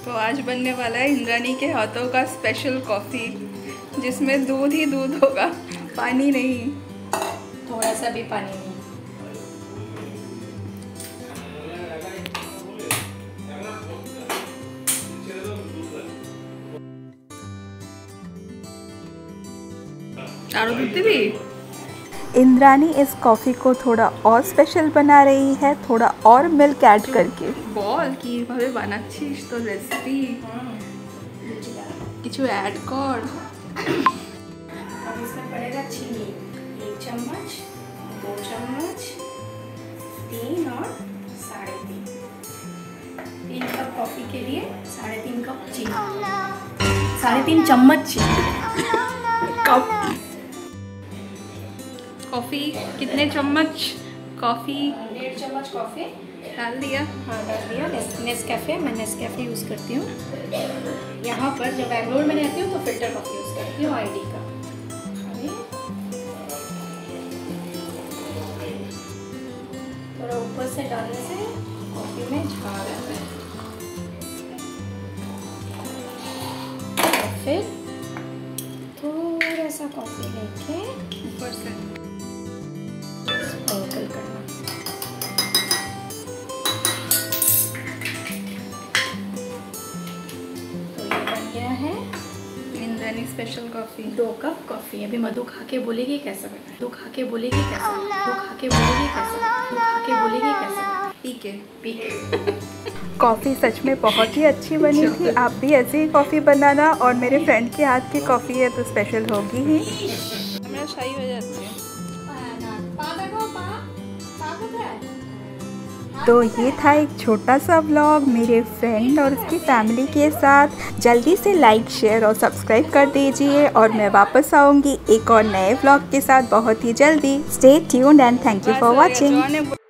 तो आज बनने वाला है इंद्रानी के हाथों का स्पेशल कॉफ़ी, जिसमें दूध ही दूध होगा, पानी नहीं, थोड़ा सा भी पानी नहीं। आरो दूध भी। इंद्रानी इस कॉफ़ी को थोड़ा और स्पेशल बना रही है, थोड़ा और मिल्क ऐड करके। বল কিভাবে বানাচ্ছিস তো রেসিপি, কিছু ऐड कर। अब इसमें पड़ेगा चीनी 1 चम्मच, 2 चम्मच, 3 और 3.5। 3 कप कॉफ़ी के लिए 3.5 कप चीनी, 3.5 चम्मच चीनी। कप कॉफ़ी कितने चम्मच? कॉफ़ी 1.5 चम्मच कॉफ़ी डाल दिया। हाँ डाल दिया। नेस्कैफ़े, मैं नेस्कैफ़े यूज़ करती हूँ। यहाँ पर जब बैंगलोर में रहती हूँ तो फ़िल्टर कॉफ़ी यूज़ करती हूँ ID का। थोड़ा ऊपर से डालने से कॉफ़ी में झाग आता है। और फिर थोड़ा सा कॉफ़ी लेके ऊपर से स्प्रिंकल करना। तो ये बन गया है Indrani special coffee. 2 cup coffee. अभी मधु खा के बोलेगी कैसा बना है। तू खा के बोलेगी कैसा, तू खा के बोलेगी कैसा, तू खा के बोलेगी कैसा। पी के कॉफ़ी सच में बहुत ही अच्छी बनी थी। आप भी ऐसे ही कॉफ़ी बनाना, और मेरे फ्रेंड के हाथ की कॉफ़ी है तो स्पेशल होगी ही। मेरा शाही हो जाती है। तो ये था एक छोटा सा व्लॉग मेरे फ्रेंड और उसकी फैमिली के साथ। जल्दी से लाइक, शेयर और सब्सक्राइब कर दीजिए, और मैं वापस आऊँगी एक और नए व्लॉग के साथ बहुत ही जल्दी। Stay tuned and thank you for watching.